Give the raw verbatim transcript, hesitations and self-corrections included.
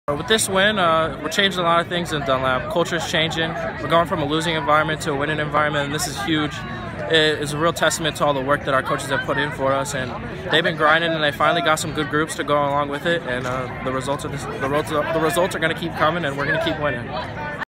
With this win, uh, we're changing a lot of things in Dunlap. Culture is changing. We're going from a losing environment to a winning environment, and this is huge. It is a real testament to all the work that our coaches have put in for us, and they've been grinding, and they finally got some good groups to go along with it. And uh, the results of this, the results, the results are going to keep coming, and we're going to keep winning.